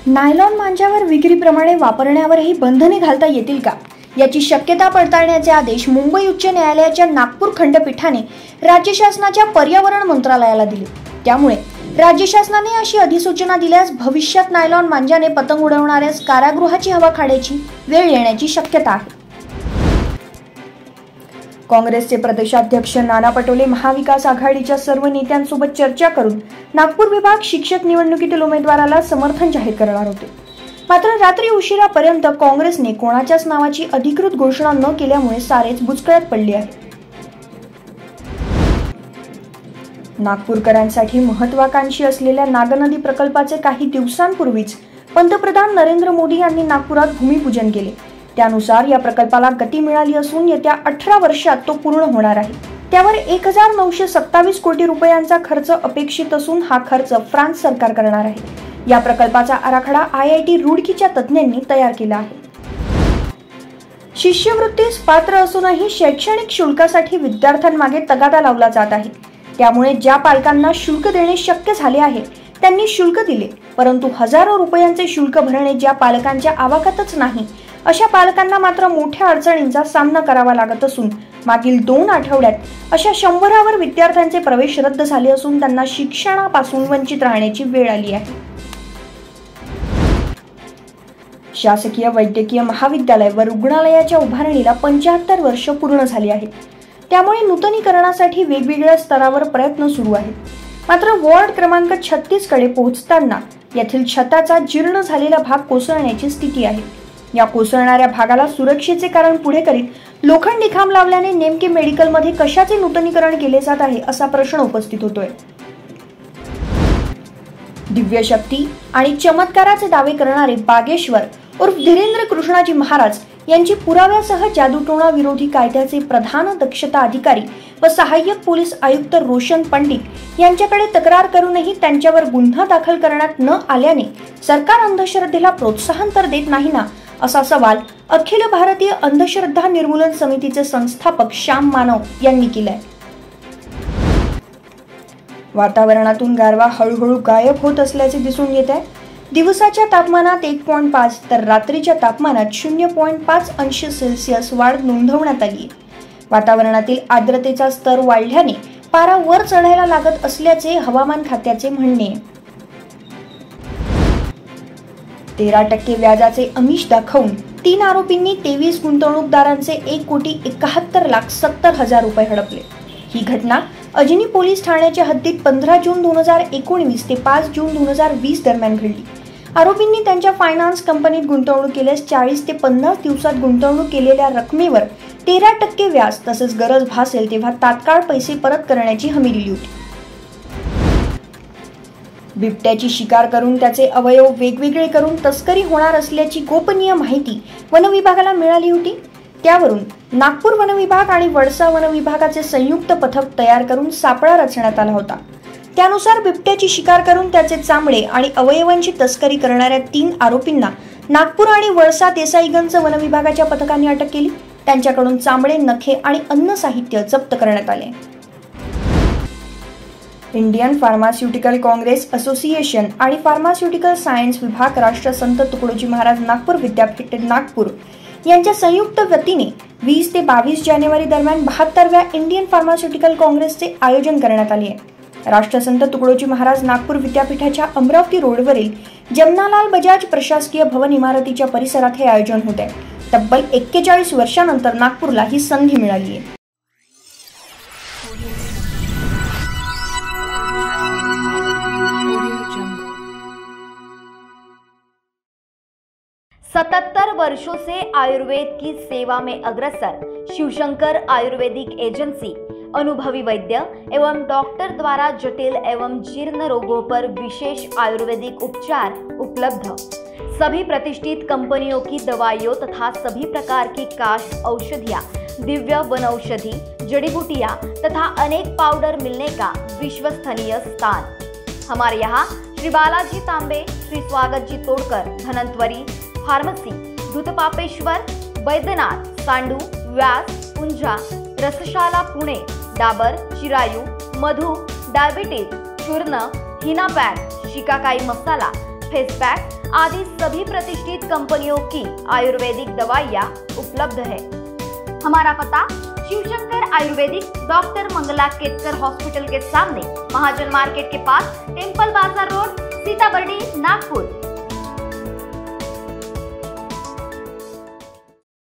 Nylon मांजावर विक्रीप्रमाणे वापरण्यावरही बंधने घालता येतील का, याची शक्यता पडताळण्याचे आदेश मुंबई उच्च न्यायालयाच्या नागपूर खंडपीठाने राज्य शासनाच्या पर्यावरण मंत्रालयाला दिले। त्यामुळे राज्य शासनाने अशी अधिसूचना दिल्यास भविष्यात नायलॉन मांजाने पतंग उडवणाऱ्यास कारागृहाची हवा खाण्याची वेळ येण्याची शक्यता आहे। काँग्रेसचे प्रदेशाध्यक्ष नाना पटोले महाविकास आघाडीच्या सर्व नेत्यांसोबत चर्चा करून नागपूर विभाग शिक्षक निवडणुकीतील उमेदवाराला समर्थन जाहीर करणार होते। मात्र रात्री उशिरापर्यंत काँग्रेसने कोणाच्याच नावाची अधिकृत घोषणा न केल्यामुळे सारेच बुचकळ्यात पडले आहे। नागपूरकरांसाठी महत्त्वाकांक्षी असलेल्या नागनदी प्रकल्पाचे काही दिवसांपूर्वीच पंतप्रधान नरेंद्र मोदी यांनी नागपुरात भूमिपूजन केले। त्यानुसार या प्रकल्पाला गती मिळाली असून येत्या 18 वर्षात तो पूर्ण होणार आहे। त्यावर 1927 कोटी रुपयांचा खर्च अपेक्षित असून हा खर्च फ्रान्स सरकार करणार आहे। या प्रकल्पाचा आराखडा IIT रुडकीच्या तज्ञांनी तयार केला आहे। शिष्यवृत्तीस पात्र असूनही शैक्षणिक शुल्कासाठी विद्यार्थ्यांमागे तगादा लावला जात आहे। त्यामुळे ज्या पालकांना शुल्क देणे शक्य झाले आहे त्यांनी शुल्क दिले, परंतु हजारो रुपयांचे शुल्क भरणे ज्या पालकांच्या आवाक्यातच नाही अशा पालकांना मात्र मोठ्या अडचणींचा सामना करावा लागत असून मागील 2 आठवड्यात अशा 100वर विद्यार्थ्यांचे प्रवेश रद्द झाले असून त्यांना शिक्षणापासून वंचित राहण्याची वेळ आली आहे। शासकीय वैद्यकीय महाविद्यालय व रुग्णालयाच्या उभारणीला 75 वर्ष पूर्ण झाली आहेत। त्यामुळे नूतनीकरणासाठी वेगवेगळ्या स्तरावर प्रयत्न सुरू आहेत। मात्र वॉर्ड क्रमांक 36 कडे पोहोचताना येथील छताचा जीर्ण झालेला भाग कोसळण्याची स्थिती आहे। या कोसळणाऱ्या भागाला सुरक्षेचे कारण पुढे करीत लोखंडी खांब लावल्याने नेमके मेडिकलमध्ये कशाचे नूतनीकरण केले जात आहे असा प्रश्न उपस्थित होतोय। दिव्य शक्ती आणि चमत्काराचे दावे करणारे बागेश्वर उर्फ धीरेंद्र कृष्णाजी महाराज यांची पुराव्यासह जादूटोणा विरोधी कायद्याचे प्रधान दक्षता अधिकारी व सहाय्यक पोलीस आयुक्त रोशन पंडित यांच्याकडे तक्रार करूनही त्यांच्यावर गुन्हा दाखल करण्यात न आल्याने सरकार अंधश्रद्धेला प्रोत्साहन तर देत नाही ना, असा सवाल अखिल भारतीय अंधश्रद्धा निर्मूलन समितीचे संस्थापक श्याम मानव यांनी केलाय। वातावरणातून गारवा हळूहळू गायब होत असल्याचे दिसून येत आहे। दिवसाच्या तापमानात 1.5 तर रात्रीच्या तापमानात 0.5 अंश सेल्सिअस वाढ नोंदवण्यात आली। वातावरणातील आर्द्रतेचा स्तर वाढल्याने पारा वर चढायला लागत असल्याचे हवामान खात्याचे म्हणणे आहे। 13% व्याजाचे आमिष दाखवून 3 आरोपींनी 23 गुंतवणूकदारांचे 1,71,70,000 रुपये हडपले। ही घटना अजनी पोलीस ठाण्याच्या हद्दीत 15 जून 2019 ते 5 जून 2020 दरम्यान घडली। आरोपींनी त्यांच्या फायनान्स कंपनीत गुंतवणूक केल्यास 40 ते 50 दिवसात गुंतवणूक केलेल्या रकमेवर 13% व्याज तसेच गरज भासेल तेव्हा तात्काळ पैसे परत करण्याची हमी दिली होती। बिबट्याची शिकार करून त्याचे अवयव वेगवेगळे करून तस्करी होणार असल्याची गोपनीय माहिती वन विभागाला मिळाली होती। त्यावरून नागपूर वन विभाग आणि वडसा वन विभागाचे संयुक्त पथक तयार करून सापळा रचण्यात आला होता। त्यानुसार बिबट्याची शिकार करून त्याचे चामडे आणि अवयवांची तस्करी करणाऱ्या 3 आरोपींना नागपूर आणि वडसा देसाईगंज वन विभागाच्या पथकांनी अटक केली। त्यांच्याकडून चामडे, नखे आणि अन्न साहित्य जप्त करण्यात आले। इंडियन फार्मास्युटिकल काँग्रेस असोसिएशन आणि फार्मास्युटिकल सायन्स विभाग राष्ट्रसंत तुकडोजी महाराज नागपूर विद्यापीठ नागपूर यांच्या संयुक्त वतीने 20 ते 22 जानेवारी दरम्यान 72व्या इंडियन फार्मास्युटिकल काँग्रेसचे आयोजन करण्यात आले आहे। राष्ट्रसंत तुकडोजी महाराज नागपूर विद्यापीठाच्या अमरावती रोडवरील जमनालाल बजाज प्रशासकीय भवन इमारतीच्या परिसरात हे आयोजन होत आहे। तब्बल 41 वर्षांनंतर नागपूरला ही संधी मिळाली आहे। 77 वर्षों से आयुर्वेद की सेवा में अग्रसर शिवशंकर आयुर्वेदिक एजेंसी अनुभवी वैद्य एवं डॉक्टर द्वारा जटिल एवं जीर्ण रोगों पर विशेष आयुर्वेदिक उपचार उपलब्ध। सभी प्रतिष्ठित कंपनियों की दवाइयों तथा सभी प्रकार की काश औषधियाँ, दिव्य वनौषधि, जड़ी बूटियाँ तथा अनेक पाउडर मिलने का विश्वसनीय स्थान। हमारे यहाँ श्री बालाजी तांबे, श्री स्वागत जी तोड़कर, धनंतरी फार्मेसी, दूधपापेश्वर, बैद्यनाथ, सांडू, व्यास, पुंजा, रसशाला पुणे, डाबर, चिरायू, मधु, डायबिटीज, चूर्ण, हिना पैक, शिकाकाई मसाला, फेस पैक, आदि सभी प्रतिष्ठित कंपनियों की आयुर्वेदिक दवाइयाँ उपलब्ध है। हमारा पता Shivshankar ayurvedic, doctor Mangala Ketkar hospital के सामने, महाजन मार्केट के पास, टेम्पल बाजार रोड, सीताबर्डी, नागपुर।